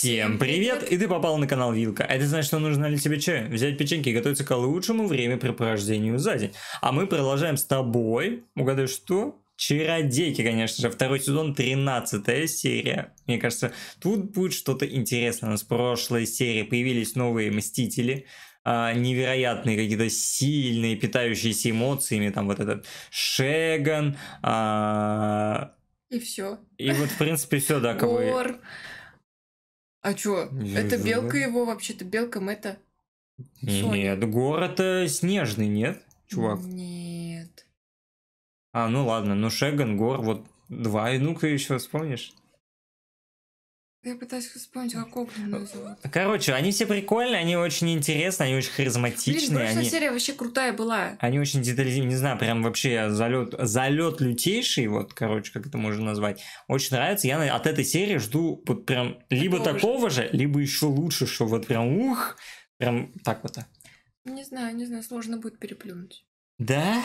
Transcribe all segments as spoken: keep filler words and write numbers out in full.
Всем привет! И ты попал на канал Вилка. Это значит, что нужно ли тебе чай? Взять печеньки и готовиться к лучшему времяпрепровождению за день. А мы продолжаем с тобой. Угадай, что? Чародейки, конечно же. Второй сезон, тринадцатая серия. Мне кажется, тут будет что-то интересное. У нас в прошлой серии появились новые Мстители. А, невероятные, какие-то сильные, питающиеся эмоциями. Там вот этот Шеган. А... И все. И вот, в принципе, все, да, кого... Гор. А чё? Я Это знаю. белка его вообще-то. Белка это. Нет, Гор это снежный, нет, чувак? Нет. А, ну ладно, ну Шеган, Гор, вот два. И ну-ка еще вспомнишь? Я пытаюсь вспомнить, как огненную зовут. Короче, они все прикольные, они очень интересные, они очень харизматичные. Блин, прошлая они... серия вообще крутая была. Они очень детализированы, не знаю, прям вообще залет, залет лютейший, вот, короче, как это можно назвать. Очень нравится. Я от этой серии жду вот прям либо Такого такого же. же, либо еще лучше, что вот прям ух, прям так вот. Не знаю, не знаю, сложно будет переплюнуть. Да?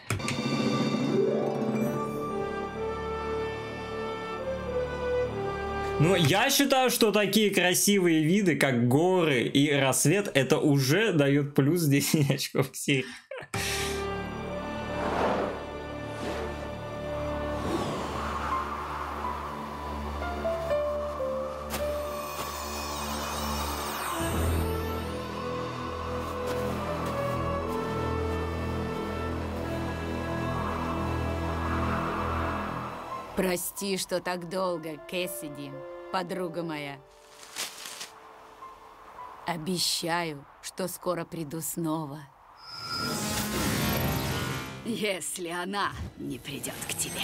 Ну, я считаю, что такие красивые виды, как горы и рассвет, это уже дает плюс десять очков к серии. Прости, что так долго, Кэссиди, подруга моя. Обещаю, что скоро приду снова. Если она не придет к тебе.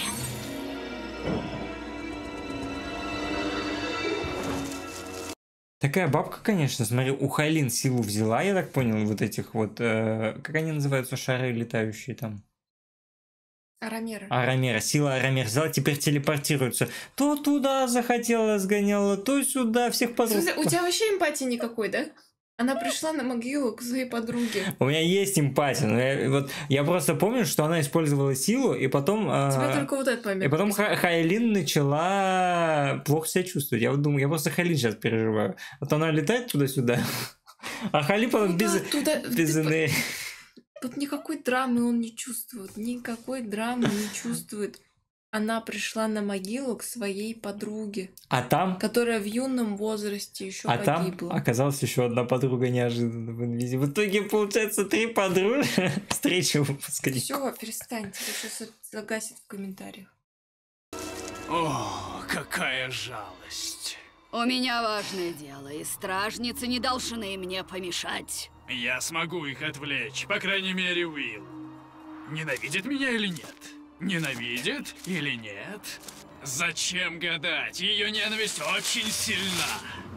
Такая бабка, конечно, смотри, у Хайлин силу взяла, я так понял, вот этих вот, э, как они называются, шары летающие там? Арамера. Арамера, сила Арамера взяла, теперь телепортируется. То туда захотела, сгоняла, то сюда, всех подруг. В смысле, у тебя вообще эмпатии никакой, да? Она пришла на могилу к своей подруге. У меня есть эмпатия, но я, вот, я просто помню, что она использовала силу, и потом... Тебя а, только вот этот момент. И потом Ха- Хайлин начала плохо себя чувствовать. Я вот думаю, я просто Хайлин сейчас переживаю. Вот она летает туда-сюда, а Хайлин потом без, Туда, без ты- энергии. Тут никакой драмы он не чувствует. Никакой драмы не чувствует. Она пришла на могилу к своей подруге, А там... которая в юном возрасте еще А там погибла. оказалась еще одна подруга неожиданно в инвизе. В итоге, получается, три подруги. Встреча выпускников. Все, перестань, тебя сейчас загасит в комментариях. О, какая жалость. У меня важное дело, и стражницы не должны мне помешать. Я смогу их отвлечь, по крайней мере, Уилл. Ненавидит меня или нет? Ненавидит или нет? Зачем гадать? Ее ненависть очень сильна.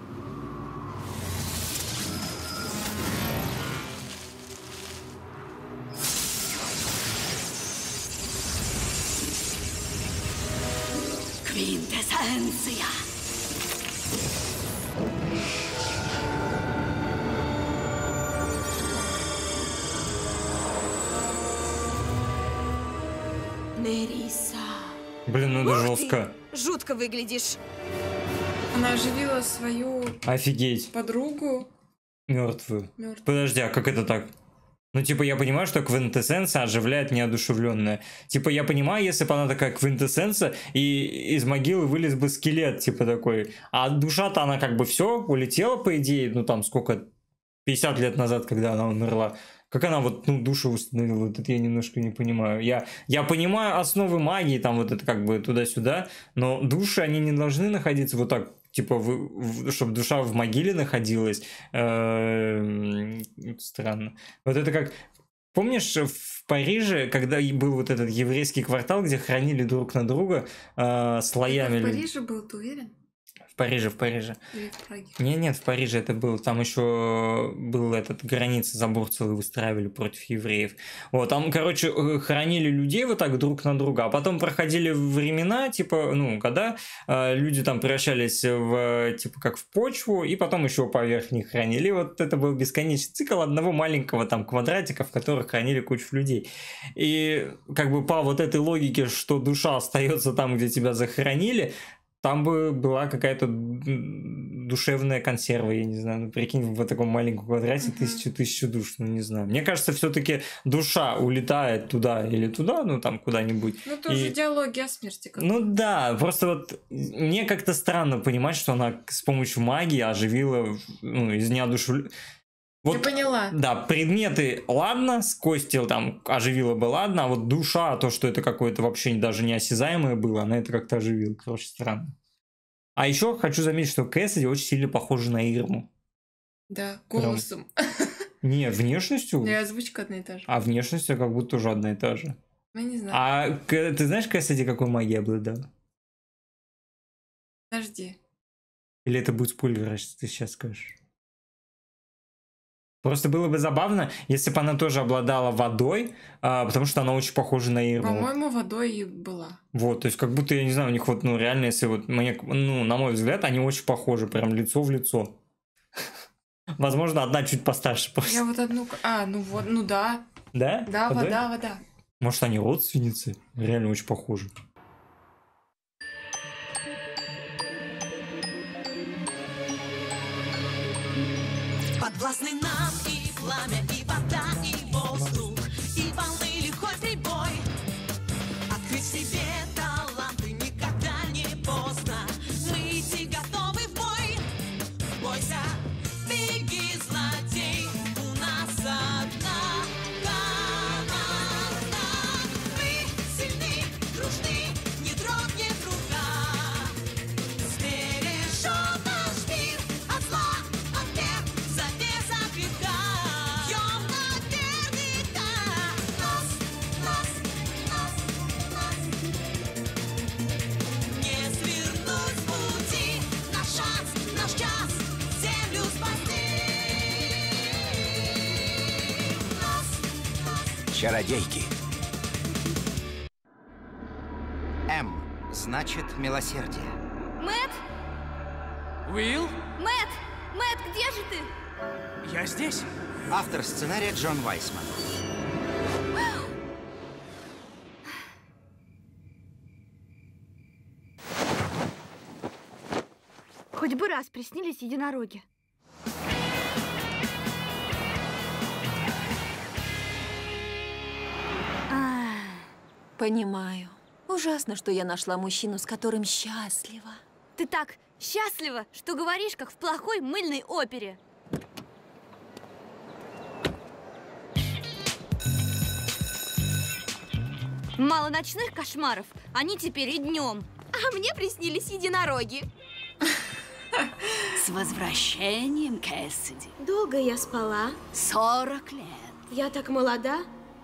Квинтэссенция! Нериса. Блин, ну это Ух ты! жестко. Жутко выглядишь. Она оживила свою Офигеть. подругу Мертвую. мертвую. Подожди, а как это так? Ну, типа, я понимаю, что квинтэссенция оживляет неодушевленное. Типа, я понимаю, если бы она такая квинтэссенция, и из могилы вылез бы скелет, типа, такой. А душа-то она как бы все улетела, по идее, ну, там, сколько, пятьдесят лет назад, когда она умерла. Как она вот, ну, душу установила, вот это я немножко не понимаю. Я, я понимаю основы магии, там, вот это как бы туда-сюда, но души, они не должны находиться вот так, типа, в, в, чтобы душа в могиле находилась. Эм, странно. Вот это как... Помнишь, в Париже, когда и был вот этот еврейский квартал, где хранили друг на друга э, слоями... Это в людей? Париже был, ты уверен? В Париже, в Париже. Или в Праге? Не, нет, в Париже это был, там еще был этот граница, забор целый выстраивали против евреев. Вот, там, короче, э, хоронили людей вот так друг на друга, а потом проходили времена, типа, ну, когда э, люди там превращались в, типа, как в почву, и потом еще поверх них хранили. И вот это был бесконечный цикл одного маленького там квадратика, в которых хранили кучу людей. И как бы по вот этой логике, что душа остается там, где тебя захоронили, там бы была какая-то душевная консерва, я не знаю, ну, прикинь, в таком маленьком квадрате Мгм. тысячу, тысячу душ, ну, не знаю. Мне кажется, все-таки душа улетает туда или туда, ну, там, куда-нибудь. Ну, тоже И- диалоги о смерти. как Ну да, просто вот мне как-то странно понимать, что она с помощью магии оживила, ну, из неодушевленных... Ты Вот, поняла? да, предметы, ладно, с кости там оживила бы, ладно, а вот душа, то, что это какое-то вообще даже неосязаемое было, она это как-то оживила, короче, странно. А еще хочу заметить, что Кэссиди очень сильно похожа на Ирму. Да, Прям. голосом. Не, внешностью, И озвучка одна и та же. а внешностью как будто тоже одна и та же. Я не знаю. А К- ты знаешь, Кэссиди какой магией обладала? Подожди. Или это будет спойлер, если ты сейчас скажешь? Просто было бы забавно, если бы она тоже обладала водой, а, потому что она очень похожа на Ирму. По-моему, водой и была. Вот, то есть как будто, я не знаю, у них вот, ну, реально, если вот, мне, ну, на мой взгляд, они очень похожи, прям лицо в лицо. Возможно, одна чуть постарше просто. Я вот одну... А, ну вот, ну да. Да? Да, Водой? вода, вода. Может, они родственницы? Реально очень похожи. Подвластны нам и пламя, и вода, и воздух, и волны лихой прибой. Открыть в себе таланты никогда не поздно. Мы идти готовы в бой. Бойся, беги, злодей, у нас одна команда. Мы сильны, дружны, не дрогнет рука. Сбережем наш мир от зла, от бед, завеса греха. Бьем наверняка. Нас, нас, нас, нас. Не свернуть с пути. Наш шанс, наш час, землю спасти. Нас, нас. Чародейки. М значит милосердие. Мэтт! Уилл, Мэтт! Мэтт, где же ты? я здесь. Автор сценария Джон Вайсман. Хоть бы раз приснились единороги. А, Понимаю. Ужасно, что я нашла мужчину, с которым счастлива. Ты так счастлива, что говоришь, как в плохой мыльной опере. Мало ночных кошмаров, они теперь и днем. А мне приснились единороги. С возвращением, Кэссиди. Долго я спала? Сорок лет. Я так молода?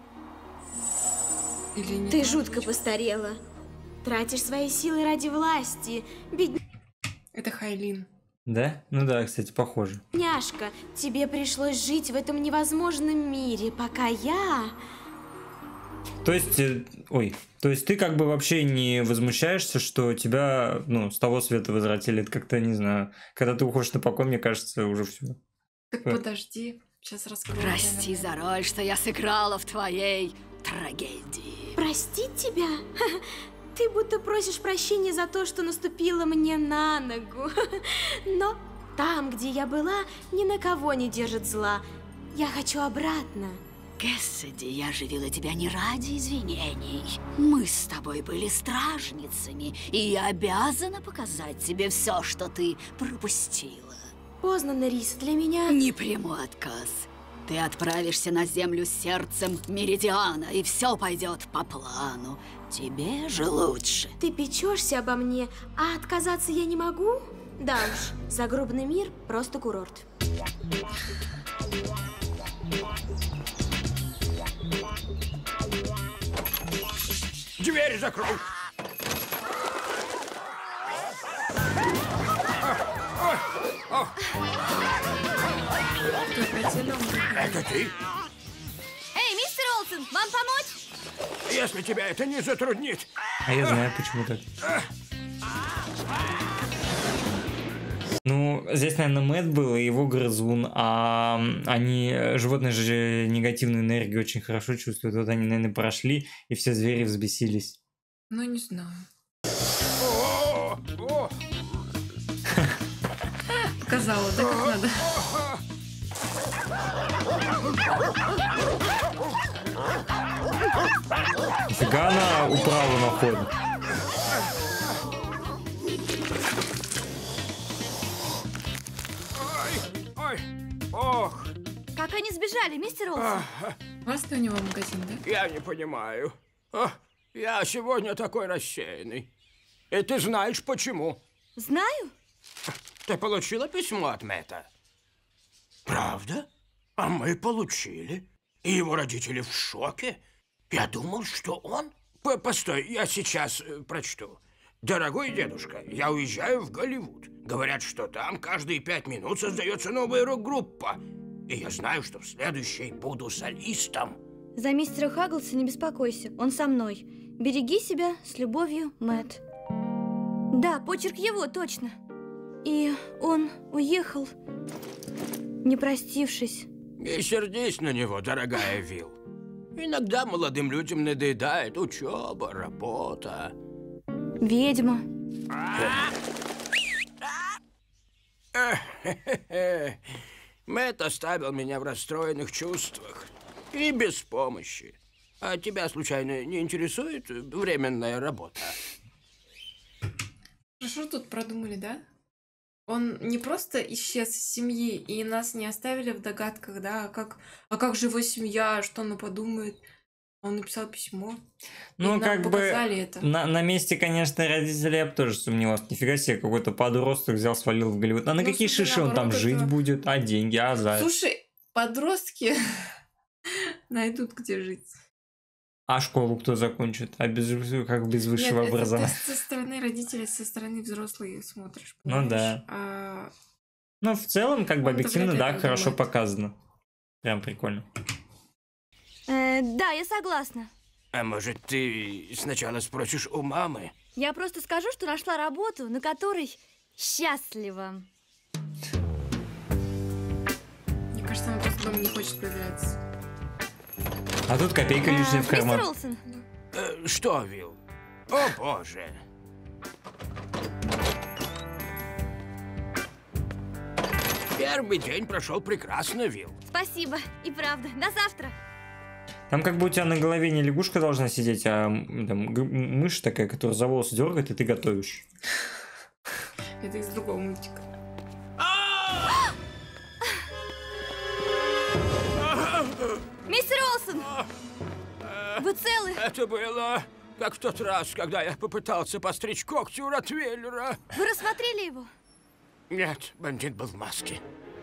Или не Ты так? жутко постарела. Тратишь свои силы ради власти. Это Хайлин. Да? Ну да, кстати, похоже. Бедняжка, тебе пришлось жить в этом невозможном мире, пока я... То есть, э, ой, то есть ты как бы вообще не возмущаешься, что тебя, ну, с того света возвратили, это как-то, не знаю, когда ты уходишь на покой, мне кажется, уже все. Так Э. подожди. Сейчас раскрою. Прости за роль, что я сыграла в твоей трагедии. Простить тебя? Ты будто просишь прощения за то, что наступила мне на ногу. Но там, где я была, ни на кого не держит зла. Я хочу обратно. Кэссиди, я оживила тебя не ради извинений. Мы с тобой были стражницами, и я обязана показать тебе все, что ты пропустила. Поздно, Нерис, для меня... Не приму отказ. Ты отправишься на землю сердцем Меридиана, и все пойдет по плану. Тебе же лучше. Ты печешься обо мне, а отказаться я не могу? Да уж, загробный мир – просто курорт. Дверь закрой! Это ты? Эй, мистер Олсен, вам помочь? Если тебя это не затруднит. А я знаю, почему так. Ну, здесь, наверное, Мэтт был и его грызун, а они, животные же негативную энергию очень хорошо чувствуют. Вот они, наверное, прошли, и все звери взбесились. Ну, не знаю. О, о, показала, да, как надо? Нифига она управу находит. Ой, ой, ох. Как они сбежали, мистер Олсен? Классный у него магазин, да? Я не понимаю. А, я сегодня такой рассеянный. И ты знаешь почему? Знаю. Ты получила письмо от Мэтта? Правда? А мы получили. И его родители в шоке. Я думал, что он... П- Постой, я сейчас э, прочту. Дорогой дедушка, я уезжаю в Голливуд. Говорят, что там каждые пять минут создается новая рок-группа. И я знаю, что в следующей буду солистом. За мистера Хагглса не беспокойся, он со мной. Береги себя, с любовью, Мэтт. Да, почерк его, точно. И он уехал, не простившись. Не сердись на него, дорогая Вилл. Иногда молодым людям надоедает учеба, работа. Ведьма. Мэтт оставил меня в расстроенных чувствах и без помощи. А тебя, случайно, не интересует временная работа? Хорошо тут продумали, да? Он не просто исчез из семьи, и нас не оставили в догадках, да? А как, а как же его семья, что она подумает? Он написал письмо. Ну, и как нам бы, показали это. на, на месте, конечно, родителей я бы тоже сомневался. Нифига себе, какой-то подросток взял, свалил в Голливуд. А на Ну, какие слушай, шиши он там наоборот, жить это- будет? А деньги, а за... Слушай, подростки найдут, где жить. А школу кто закончит? А без, как без высшего Нет, это образования? ты со стороны родителей, со стороны взрослых смотришь. Ну понимаешь? да. А Ну, в целом, как бы Он-то объективно, вряд ли да, так хорошо думает. показано. Прям прикольно. Э, да, я согласна. А может, ты сначала спросишь у мамы? Я просто скажу, что нашла работу, на которой счастлива. мне кажется, он просто дома не хочет появляться. А тут копейка лишняя в карман. Мистер Олсен, Э, что, Вилл? О, боже. Первый день прошел прекрасно, Вилл. спасибо. И правда. До завтра. Там как бы у тебя на голове не лягушка должна сидеть, а м, там, г- м- мышь такая, которая за волосы дергает, и ты готовишь. Это из другого мультика. Мистер Олсен! Вы целы? Это было как в тот раз, когда я попытался постричь когти у Ротвейлера. Вы рассмотрели его? Нет, бандит был в маске.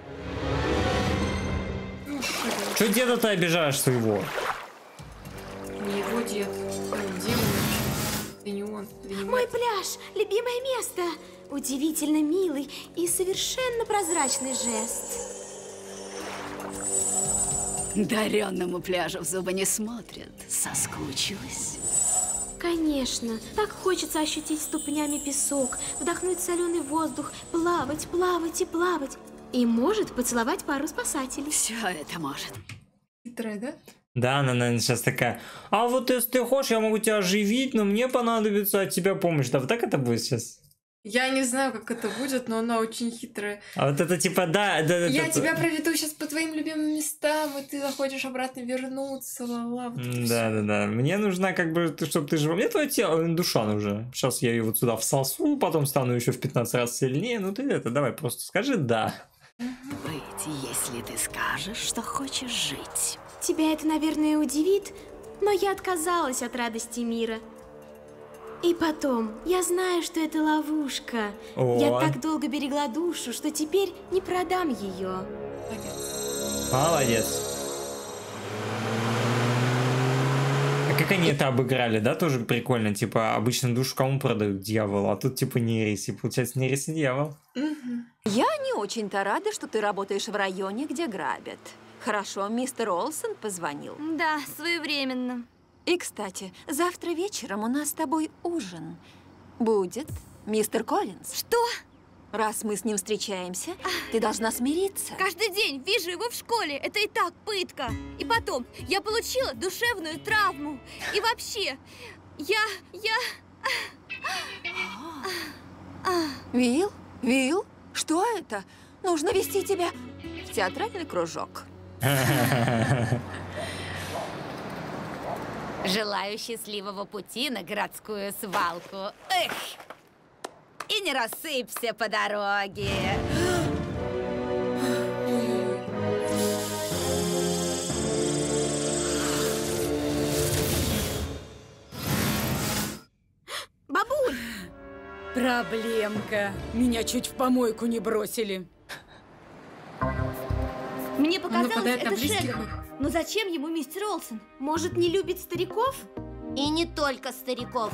Че деда-то обижаешь своего? Не его дед. Ну, Дима. Это не он. Это не Мой мать. пляж, любимое место. Удивительно милый и совершенно прозрачный жест. Даренному пляжу в зубы не смотрят. Соскучилась. Конечно, так хочется ощутить ступнями песок, вдохнуть соленый воздух, плавать, плавать и плавать. И может поцеловать пару спасателей. Все это может. Хитрая, да? Да, она, наверное, сейчас такая, а вот если ты хочешь, я могу тебя оживить, но мне понадобится от тебя помощь. Да, вот так это будет сейчас? Я не знаю, как это будет, но она очень хитрая. А вот это типа, да, да, Я это- тебя проведу сейчас по твоим любимым местам, и ты захочешь обратно вернуться, ла-ла. Вот это всё. Да, да, да. Мне нужна, как бы, чтобы ты жива. Мне твое тело, душа нужна. Сейчас я ее вот сюда всосу, потом стану еще в пятнадцать раз сильнее. Ну ты это, давай просто скажи да. Быть, если ты скажешь, что хочешь жить. Тебя это, наверное, удивит, но я отказалась от радости мира. И потом, я знаю, что это ловушка. О. Я так долго берегла душу, что теперь не продам ее. Молодец. А как они это обыграли, да, тоже прикольно. Типа, обычно душу кому продают? Дьявол, а тут типа Нерис. И получается Нерис и дьявол. Я не очень-то рада, что ты работаешь в районе, где грабят. Хорошо, мистер Олсен позвонил. Да, своевременно. И, кстати, завтра вечером у нас с тобой ужин. Будет мистер Коллинз. Что? Раз мы с ним встречаемся, ты должна смириться. Каждый день вижу его в школе. Это и так пытка. И потом, я получила душевную травму. И вообще, я... я... Вилл? Вилл? Что это? нужно вести тебя в театральный кружок. Желаю счастливого пути на городскую свалку. Эх! И не рассыпься по дороге. Бабуль! Проблемка. Меня чуть в помойку не бросили. Мне показалось, нападает на это близких Шеган. их. Но зачем ему мистер Олсен? Может, не любит стариков? И не только стариков.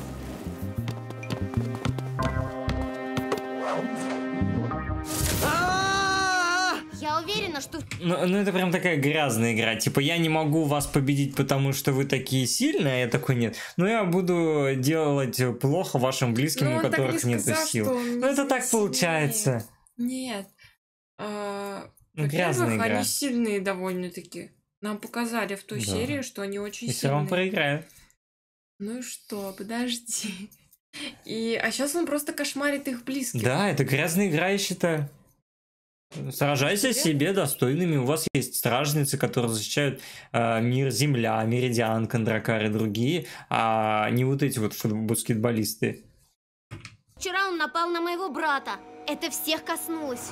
Я уверена, что... Ну, ну это прям такая грязная игра. Типа, я не могу вас победить, потому что вы такие сильные, а я такой, нет. Но я буду делать плохо вашим близким, Ну, у он так которых не нет сказал, сил. что он Ну это не так сильнее. получается. Нет. А, Ну, грязная во-первых, игра. они сильные довольно-таки. Нам показали в той Да. серии, что они очень И все равно сильные. проиграют. Ну и что, подожди. И, а сейчас он просто кошмарит их близких. Да, это грязная игра, я считаю. Сражайся с себе достойными. У вас есть стражницы, которые защищают э, мир Земля, Меридиан, Кондракар и другие, а не вот эти вот фут- баскетболисты. Вчера он напал на моего брата. Это всех коснулось.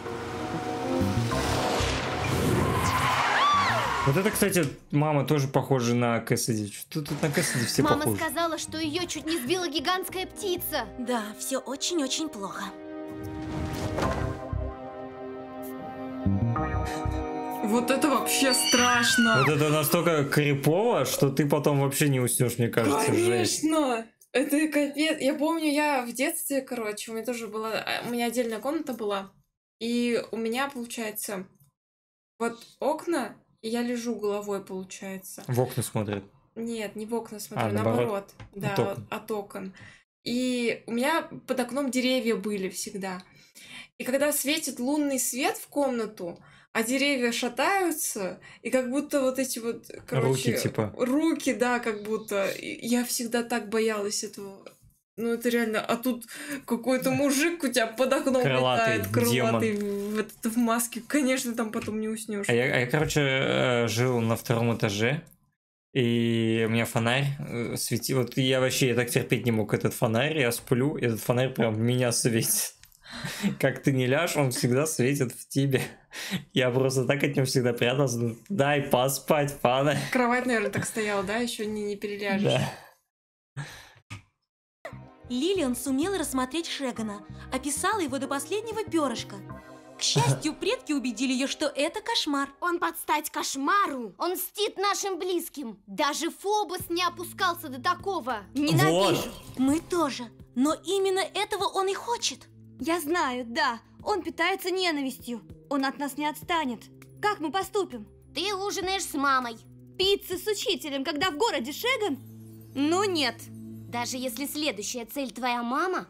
Вот это, кстати, мама тоже похожа на Кэссиди. Что тут на Кэссиди все Мама похожи? сказала, что ее чуть не сбила гигантская птица. Да, все очень-очень плохо. Вот это вообще страшно. Вот это настолько крипово, что ты потом вообще не уснешь, мне кажется. Жесть. Конечно. Это капец. Я помню, я в детстве, короче, у меня тоже была... У меня отдельная комната была. И у меня, получается, вот окна, и я лежу головой, получается. В окна смотрят. Нет, не в окна смотрю, А, наоборот. наоборот. Да, От от окон. окон. от окон. И у меня под окном деревья были всегда. И когда светит лунный свет в комнату, а деревья шатаются, и как будто вот эти вот, короче... Руки, типа. Руки, да, как будто. И я всегда так боялась этого. Ну, это реально... А тут какой-то мужик у тебя под окном Крылатый летает, крылатый, демон. в, этот- в маске. Конечно, там потом не уснешь. А я, а я, короче, э, жил на втором этаже, и у меня фонарь э, светил. Вот я вообще я так терпеть не мог этот фонарь, я сплю, и этот фонарь прям в меня светит. Как ты не ляжь, он всегда светит в тебе. Я просто так от него всегда прятался. Ну, дай поспать, фонарь. Кровать, наверное, так стояла, да? Еще не, не переляжешь. Да. Лилиан сумела рассмотреть Шегана, описала его до последнего перышка. К счастью, предки убедили ее, что это кошмар. Он под стать кошмару. Он мстит нашим близким. Даже Фобос не опускался до такого. Ненавижу. Вот. Мы тоже. Но именно этого он и хочет. Я знаю, да. Он питается ненавистью. Он от нас не отстанет. Как мы поступим? Ты ужинаешь с мамой. Пицца с учителем, когда в городе Шеган? Ну нет. Даже если следующая цель твоя мама.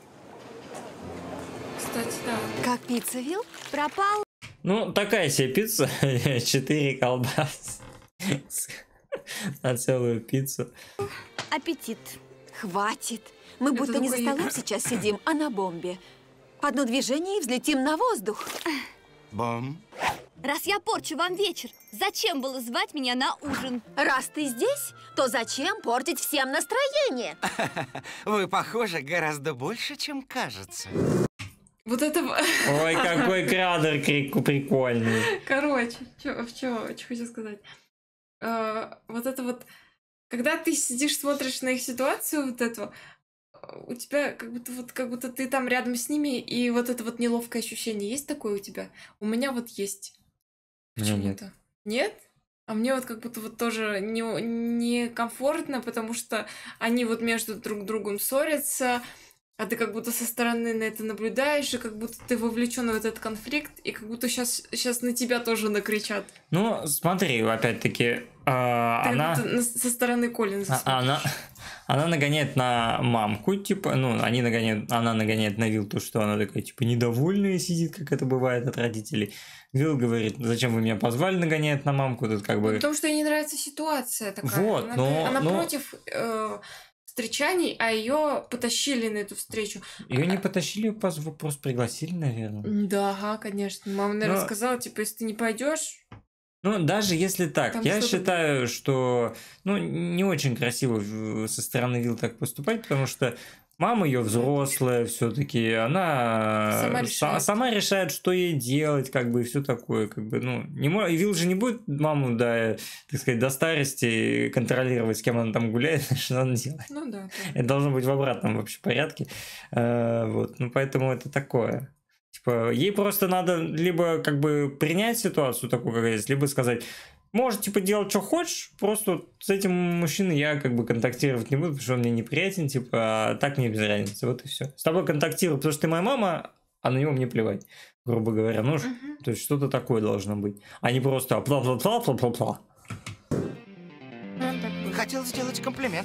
Кстати, да. Как пицца, Вилл? Пропал. Ну, такая себе пицца. Четыре колбасы. На целую пиццу. Аппетит. Хватит. Мы Это будто не за такой- столом сейчас сидим, а на бомбе. Одно движение и взлетим на воздух. Бом. Раз я порчу вам вечер, зачем было звать меня на ужин? Раз ты здесь, то зачем портить всем настроение? Вы похожи гораздо больше, чем кажется. Вот это... Ой, какой крадер крику прикольный. Короче, чё, чё, чё хочу сказать. А, вот это вот... Когда ты сидишь, смотришь на их ситуацию, вот эту, у тебя как будто вот как будто ты там рядом с ними, и вот это вот неловкое ощущение есть такое у тебя? У меня вот есть. Меня нет. Почему-то. Нет? А мне вот как будто вот тоже не, некомфортно, потому что они вот между друг другом ссорятся, а ты как будто со стороны на это наблюдаешь, и как будто ты вовлечен в этот конфликт, и как будто сейчас, сейчас на тебя тоже накричат. Ну, смотри, опять-таки, а, Ты она... как будто на- со стороны Коллинза А- она, она нагоняет на мамку, типа, ну, они нагоняют, она нагоняет на Вилл то, что она такая, типа, недовольная сидит, как это бывает от родителей. Вилл говорит, зачем вы меня позвали, нагоняет на мамку, тут как бы... Ну, потому что ей не нравится ситуация такая. Вот, она, но- она но- против э, встречаний, а ее потащили на эту встречу. Ее не потащили, просто пригласили, наверное. Да, ага, конечно. Мама, наверное, Но- сказала, типа, если ты не пойдешь, Ну, даже если так, Там я что-то считаю, что ну, не очень красиво в- со стороны Вилл так поступать, потому что мама ее взрослая все-таки, она Сама са- решает. сама решает, что ей делать, как бы, и все такое, как бы, ну, не мо- и Вилл же не будет маму до, так сказать, до старости контролировать, с кем она там гуляет, что она делает. ну да. да. Это должно быть в обратном вообще порядке. Э, Вот, ну поэтому это такое. Типа, ей просто надо либо как бы принять ситуацию такую, как есть, либо сказать, можешь типа делать, что хочешь, просто вот с этим мужчиной я как бы контактировать не буду, потому что он мне неприятен, типа, а так мне без разницы, вот и все. С тобой контактирую, потому что ты моя мама, а на него мне плевать, грубо говоря. Ну, Мгм. то есть что-то такое должно быть, а не просто пла-пла-пла-пла-пла-пла. Ну, так будет. Хотел сделать комплимент.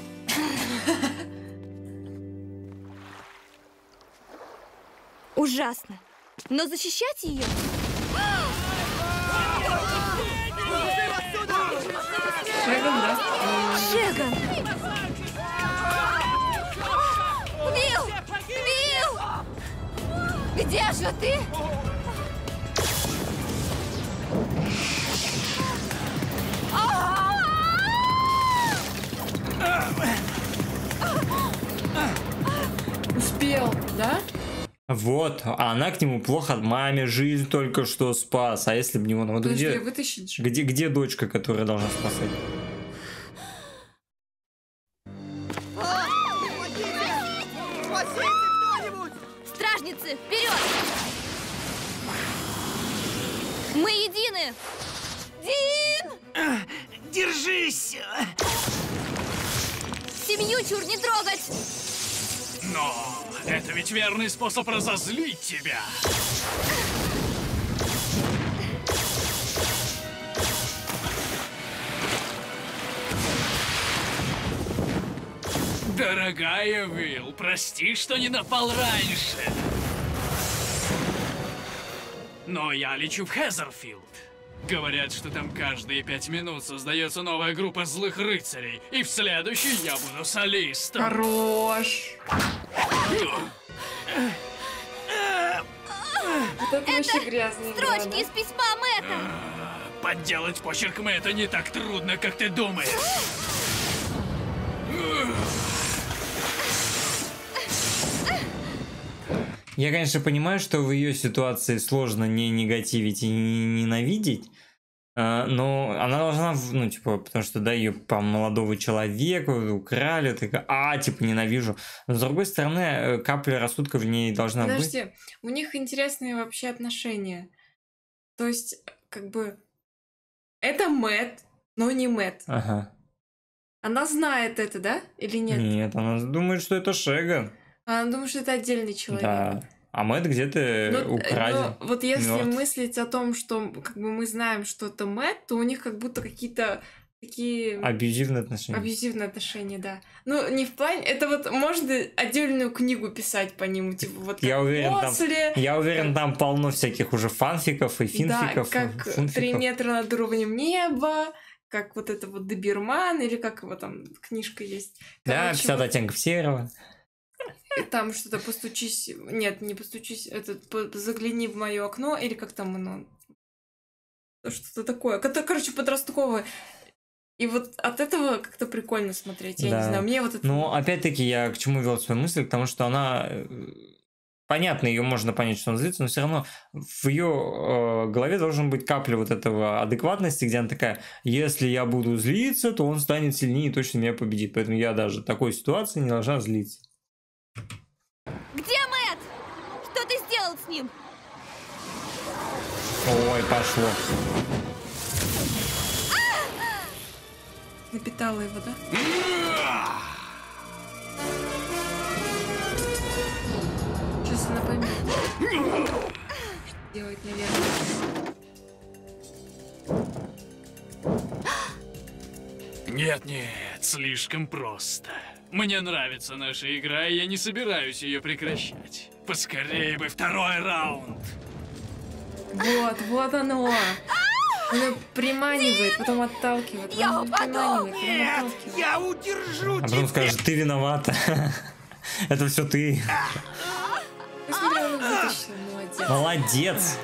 Ужасно. Но защищать ее... Шеган, да? Шеган! Вилл! Вилл! Где же ты? Успел, да? Вот, а она к нему плохо, маме жизнь только что спас, а если бы не он, вот Подожди, где, вытащить же. где, где дочка, которая должна спасать? Стражницы, вперед! Мы едины! Дин! Держись! Семью чур не трогать! Но это ведь верный способ разозлить тебя. Дорогая Вилл, прости, что не напал раньше. Но я лечу в Хезерфилд. Говорят, что там каждые пять минут создается новая группа злых рыцарей, и в следующий я буду солистом. Хорош. Вот это вообще грязный. Строчки из письма Мэтта! Подделать почерк Мэтта не так трудно, как ты думаешь. Я, конечно, понимаю, что в ее ситуации сложно не негативить и не ненавидеть, а, но она должна, в- ну, типа, потому что, да, ее по молодого человека украли, такая, а, типа, ненавижу. Но, с другой стороны, э, капля рассудка в ней должна быть. Подожди, у них интересные вообще отношения. То есть, как бы, это Мэтт, но не Мэтт. Ага. Она знает это, да? Или нет? Нет, она думает, что это Шеган. Она думает, что это отдельный человек. Да. А Мэтт где-то Ну, э, украден. но вот если мёртв. мыслить о том, что как бы мы знаем, что это Мэтт, то у них как будто какие-то такие Абьюзивные отношения. абьюзивные отношения, да. Ну, не в плане... Это вот можно отдельную книгу писать по нему, типа вот как Я уверен, после... там, я уверен, там полно всяких уже фанфиков и финфиков. Да, как фунфиков. «Три метра над уровнем неба», как вот это вот «Доберман», или как его там книжка есть. Да, Короче, пятьдесят вот оттенков серого. там что-то «Постучись», нет, не «Постучись», это по- «Загляни в мое окно», или как там оно, что-то такое. Это, короче, подростковое. И вот от этого как-то прикольно смотреть, я Да. не знаю, мне вот это... Но опять-таки я к чему вел свою мысль, к тому, что она э, понятно, ее можно понять, что он злится, но все равно в ее э, голове должен быть капля вот этого адекватности, где она такая: если я буду злиться, то он станет сильнее и точно меня победит. Поэтому я даже в такой ситуации не должна злиться. Где Мэтт? Что ты сделал с ним? Ой, пошло. Напитала его, да? Сейчас она поймет. Что делать, наверное. Нет-нет, слишком просто. Мне нравится наша игра, и я не собираюсь ее прекращать. Поскорее бы второй раунд. Вот, вот оно. Он её приманивает, потом отталкивает. Я Он её упаду! приманивает, потом Нет, отталкивает. я удержу А потом тебя. скажет, ты виновата. Это все ты. Посмотри, он его вытащил, молодец. Молодец.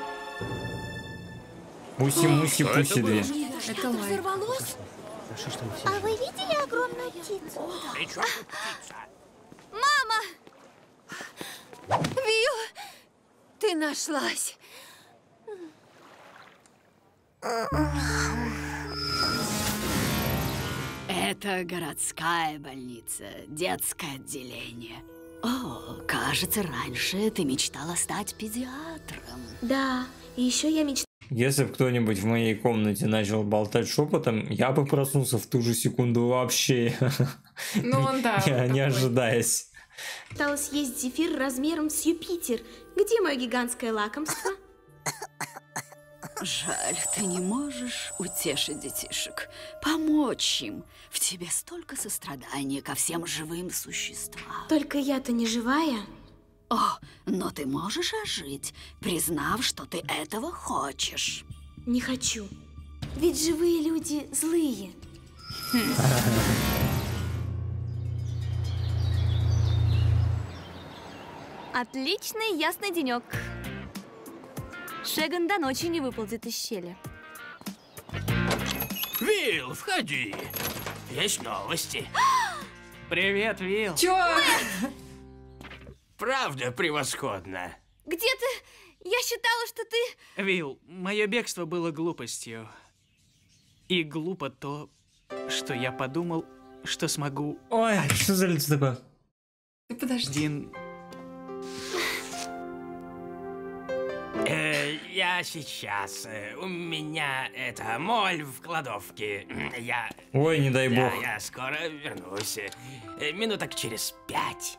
Муси-муси, пуси две. Это лайк. Взорвалось? А вы видели огромную птицу? Мама! Вью, ты нашлась. Это городская больница, детское отделение. О, кажется, раньше ты мечтала стать педиатром. Да, и еще я мечтала. Если бы кто-нибудь в моей комнате начал болтать шепотом, я бы проснулся в ту же секунду вообще. Ну, он да. Не, вот не такой. ожидаясь. Пыталась съесть зефир размером с Юпитер. Где мое гигантское лакомство? Жаль, ты не можешь утешить детишек, помочь им. В тебе столько сострадания ко всем живым существам. Только я-то не живая. О, но ты можешь ожить, признав, что ты этого хочешь. Не хочу. Ведь живые люди злые. Отличный ясный денек. Шеган до ночи не выползет из щели. Вилл, входи. Есть новости. Привет, Вилл. Чё? Правда превосходно. Где ты? Я считала, что ты... Вилл, мое бегство было глупостью. И глупо то, что я подумал, что смогу... Ой, что за лицо такое? Ты подожди. Один... Э, я сейчас. э, У меня это моль в кладовке. Я. Ой, не дай Да, бог. я скоро вернусь. Э, Минуток через пять.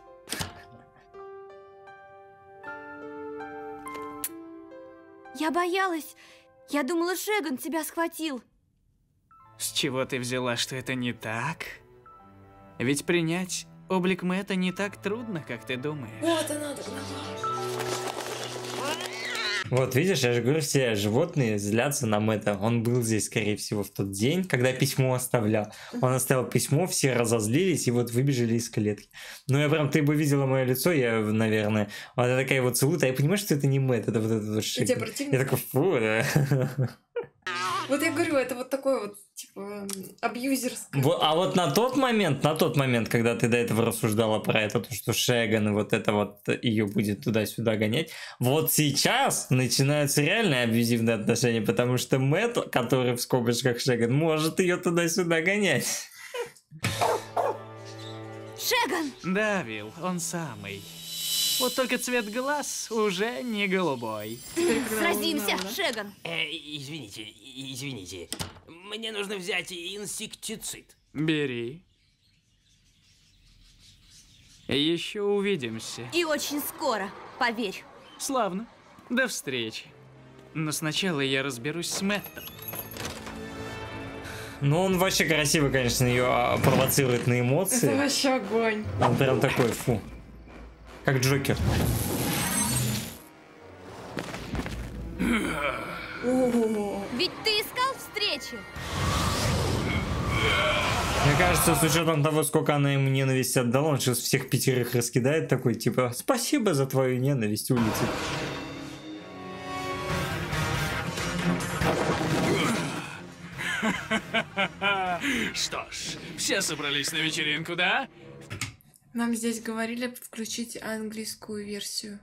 Я боялась. Я думала, Шеган тебя схватил. С чего ты взяла, что это не так? Ведь принять облик Мэтта не так трудно, как ты думаешь. Вот она догнала. Вот видишь, я же говорю, все животные злятся на Мэтта. Он был здесь, скорее всего, в тот день, когда письмо оставлял. Он оставил письмо, все разозлились и вот выбежали из клетки. Ну, я прям, ты бы видела мое лицо, я, наверное, вот я такая вот целует, а я понимаю, что это не Мэтт, это вот этот вот Шеган. тебе противно? Я такой, фу, да. Вот я говорю, это вот такой вот, типа, абьюзерский. Вот, а вот на тот момент, на тот момент, когда ты до этого рассуждала про это, то, что Шеган и вот это вот ее будет туда-сюда гонять, вот сейчас начинаются реальные абьюзивные отношения, потому что Мэтт, который в скобочках Шеган, может ее туда-сюда гонять. Шеган! Да, Вилл, он самый. Вот только цвет глаз уже не голубой. Сразимся, Шеган! Э, извините, и- извините. Мне нужно взять инсектицид. Бери. Еще увидимся. И очень скоро, поверь. Славно. До встречи. Но сначала я разберусь с Мэттом. Ну, он вообще красиво, конечно, ее провоцирует на Это эмоции. вообще огонь. Он прям такой, фу. Как Джокер. Ведь ты искал встречи. Мне кажется, с учетом того, сколько она ему ненависти отдала, он сейчас всех пятерых раскидает такой, типа, спасибо за твою ненависть, улетит. Что ж, все собрались на вечеринку, да? Нам здесь говорили подключить английскую версию.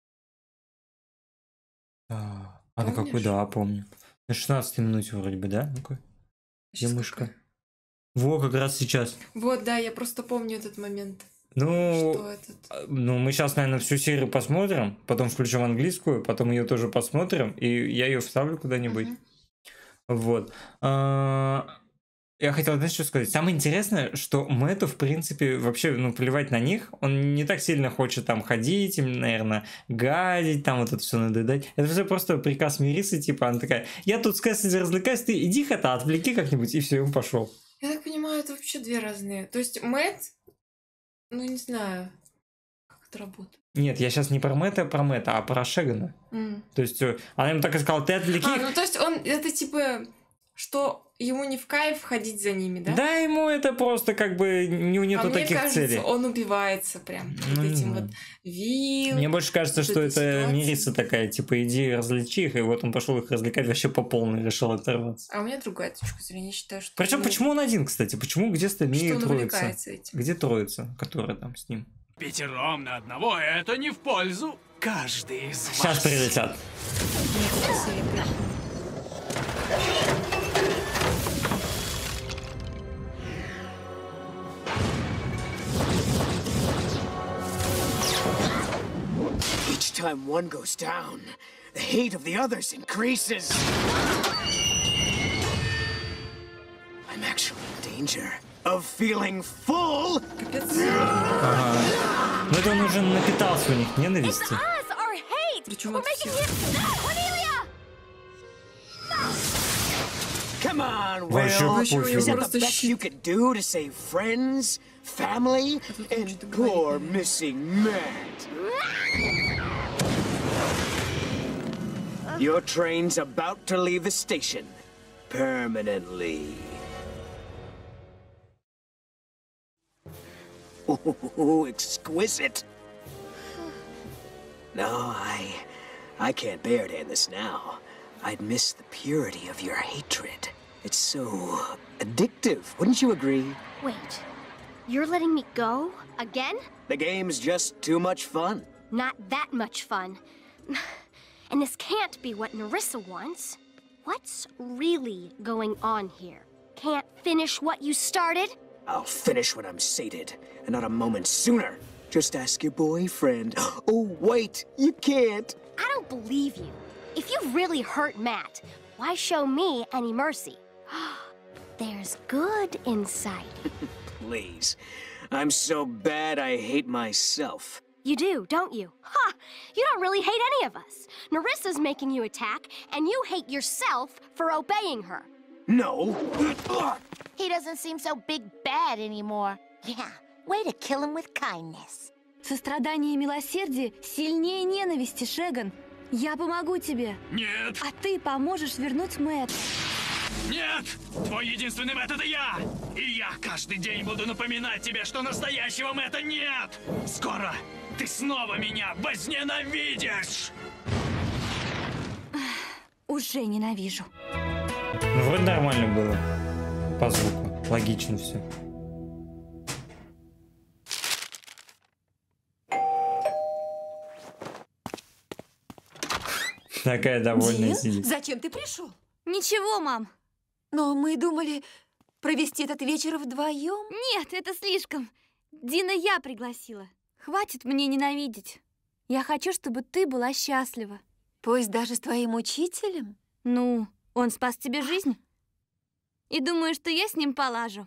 А, а на Помнишь? какой, да, помню. На шестнадцатой минуте вроде бы, да? Ну-ка. Где Сейчас мышка? Во, как раз сейчас. Вот, да, я просто помню этот момент. Ну, Что этот? ну, мы сейчас, наверное, всю серию посмотрим, потом включим английскую, потом ее тоже посмотрим, и я ее вставлю куда-нибудь. Мгм. Вот. А, Я хотел, знаешь, что сказать? Самое интересное, что Мэтту, в принципе, вообще, ну, плевать на них. Он не так сильно хочет там ходить, им, наверное, гадить, там вот это все надоедать. Это все просто приказ мириться, типа, она такая, я тут с Кэссиди развлекаюсь, ты иди кота, отвлеки как-нибудь, и все, и он пошел. Я так понимаю, это вообще две разные. То есть Мэтт, ну не знаю, как это работает. Нет, я сейчас не про Мэтта, а про Мэтта, а про Шегана. Mm. То есть э, она ему так и сказала, ты отвлеки. А, ну то есть он, это типа, что ему не в кайф ходить за ними, да? Да, ему это просто как бы, не, нету а мне таких кажется, целей. он убивается прям Ну, вот не этим знаю. вот Вил. Мне больше кажется, вот что этой это ситуацией. Мириса такая, типа, иди развлечи их, и вот он пошел их развлекать вообще по полной, решил оторваться. А у меня другая точка зрения, я считаю, что... Причем, ему- почему он один, кстати? Почему где остальные Что он троица? увлекается этим. Где троица, которая там с ним? Пятером на одного это не в пользу. Каждый из вас. Сейчас прилетят. Each time one goes down, the hate of the others increases. I'm actually in danger of feeling full. Ага. Ну это он уже напитался у них ненависти. Причем это все. Come on, Вообще Will. пофиг. Is that the best you could do to save friends, family, and poor missing Matt? Your train's about to leave the station. Permanently. Oh, exquisite. No, I... I can't bear to end this now. I'd miss the purity of your hatred. It's so addictive, wouldn't you agree? Wait, you're letting me go? Again? The game's just too much fun. Not that much fun. And this can't be what Nerissa wants. What's really going on here? Can't finish what you started? I'll finish when I'm sated, and not a moment sooner. Just ask your boyfriend. Oh, wait, you can't. I don't believe you. If you really hurt Matt, why show me any mercy? There's good inside. Please. I'm so bad I hate myself. You do, don't you? Ha! You don't really hate any of us. Nerissa's making you attack, and you hate yourself for obeying her. No. He doesn't seem so big bad anymore. Yeah, way to kill him with kindness. Сострадание и милосердие сильнее ненависти, Шеган. Я помогу тебе. Нет. А ты поможешь вернуть Мэтт. Нет! Твой единственный Мэтт — это я! И я каждый день буду напоминать тебе, что настоящего Мэтта нет! Скоро ты снова меня возненавидишь! Уже ненавижу. Ну, вроде нормально было. По звуку. Логично все. Такая довольная Дин, сидит. зачем ты пришел? Ничего, мам. Но мы думали провести этот вечер вдвоем. Нет, это слишком. Дина я пригласила. Хватит мне ненавидеть. Я хочу, чтобы ты была счастлива. Пусть даже с твоим учителем? Ну, он спас тебе жизнь. И думаю, что я с ним полажу.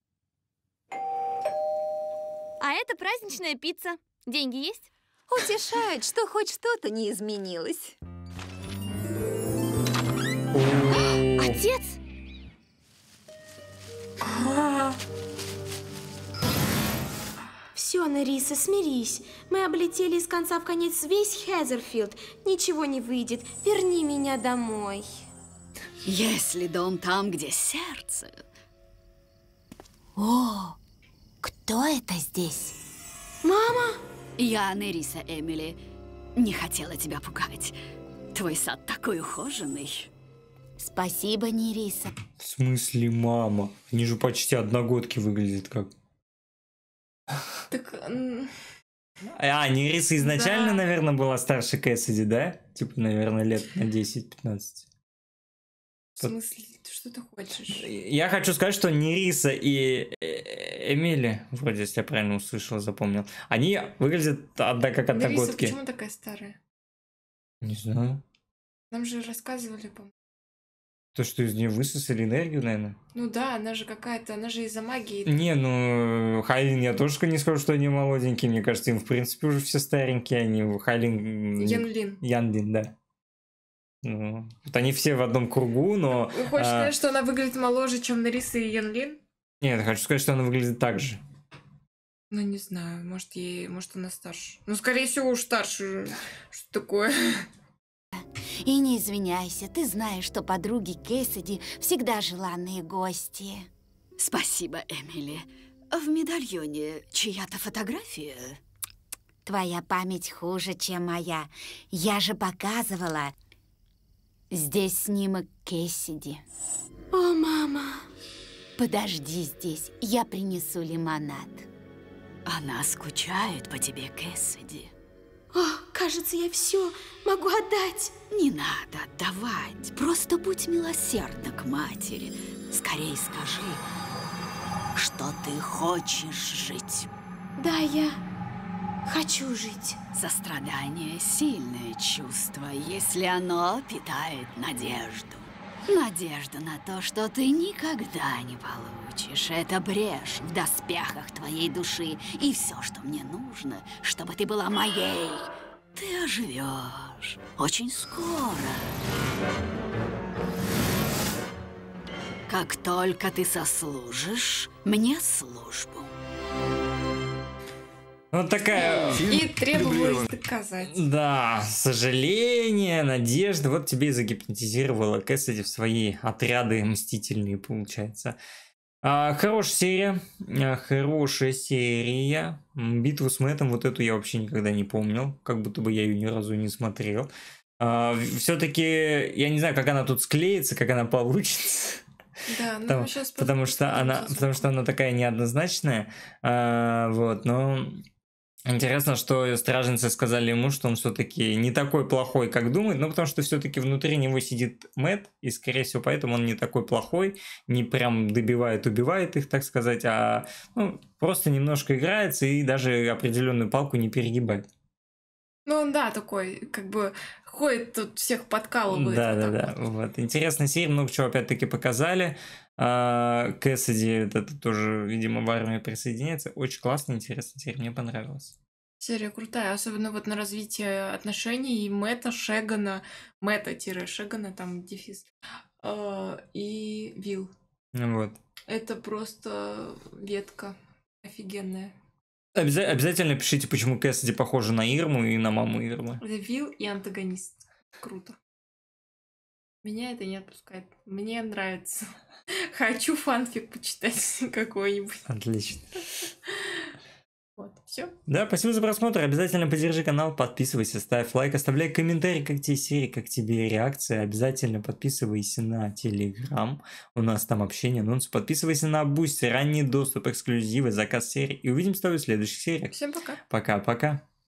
А это праздничная пицца. Деньги есть? Утешает, что хоть что-то не изменилось. Отец! Все, Нериса, смирись. Мы облетели из конца в конец весь Хезерфилд. Ничего не выйдет. Верни меня домой. Если дом там, где сердце. О, кто это здесь? Мама? Я Нериса Эмили. Не хотела тебя пугать. Твой сад такой ухоженный. Спасибо, Нериса. В смысле, мама? Они же почти одногодки выглядят как. Так... м, А, Нериса изначально, Да. наверное, была старше Кэссиди, да? Типа, наверное, лет на десять-пятнадцать. В смысле, ты что ты хочешь? Я хочу сказать, что Нериса и э, Эмили, вроде, если я правильно услышал, запомнил, они выглядят одна как Нериса, одногодки. почему такая старая? Не знаю. Нам же рассказывали, по-моему. То, что из нее высосали энергию, наверное. Ну да, она же какая-то, она же из-за магии. Не, ну, Хайлин, я тоже не скажу, что они молоденькие. Мне кажется, им, в принципе, уже все старенькие. Они, Хайлин... Янлин. Янлин, да. Ну, вот они все в одном кругу, но... Вы хочешь а, сказать, что она выглядит моложе, чем Нериса и Янлин? Нет, хочу сказать, что она выглядит так же. Ну, не знаю, может, ей, может, она старше. Ну, скорее всего, уж старше. Что такое? И не извиняйся, ты знаешь, что подруги Кэссиди всегда желанные гости. Спасибо, Эмили. В медальоне чья-то фотография? Твоя память хуже, чем моя. Я же показывала. Здесь снимок Кэссиди. О, мама. Подожди здесь, я принесу лимонад. Она скучает по тебе, Кэссиди. О, кажется, я все могу отдать. Не надо отдавать. Просто будь милосердна к матери. Скорей скажи, что ты хочешь жить. Да, я хочу жить. Сострадание – сильное чувство, если оно питает надежду. Надежда на то, что ты никогда не получишь. Это брешь в доспехах твоей души. И все, что мне нужно, чтобы ты была моей. Ты оживешь очень скоро. Как только ты сослужишь мне службу. Вот такая... И требовалось доказать. Да, сожаление, надежда. Вот тебе и загипнотизировала Кэссиди в свои отряды мстительные, получается. А, хорошая серия. А, хорошая серия. Битву с Мэттом, вот эту я вообще никогда не помнил. Как будто бы я ее ни разу не смотрел. А, все-таки, я не знаю, как она тут склеится, как она получится. Да, ну потому, сейчас потому что она, потому что она такая неоднозначная. А, вот, но... Интересно, что стражницы сказали ему, что он все-таки не такой плохой, как думает, ну потому что все-таки внутри него сидит Мэтт, и скорее всего поэтому он не такой плохой, не прям добивает, убивает их, так сказать, а ну, просто немножко играется и даже определенную палку не перегибает. Ну он, да, такой, как бы ходит тут, всех подкалывает. Да, вот да, да. Вот. Вот. Интересная серия, много чего опять-таки показали. А, Кэссиди, это тоже, видимо, в армию присоединяется. Очень классная, интересная серия, мне понравилась. Серия крутая, особенно вот на развитие отношений Мэтта, Шегана, Мэтта-Шегана, там дефис, э, и Вилл. Вот. Это просто ветка офигенная. Обяза- обязательно пишите, почему Кэссиди похожа на Ирму и на маму Ирмы. Это Вилл и антагонист. Круто. Меня это не отпускает. Мне нравится. Хочу фанфик почитать какой-нибудь. Отлично. Вот, все. Да, спасибо за просмотр. Обязательно поддержи канал, подписывайся, ставь лайк, оставляй комментарий, как тебе серии, как тебе реакции. Обязательно подписывайся на Телеграм. У нас там общение, анонсы. Подписывайся на Бусти, ранний доступ, эксклюзивы, заказ серии. И увидимся с тобой в следующих сериях. Всем пока. Пока-пока.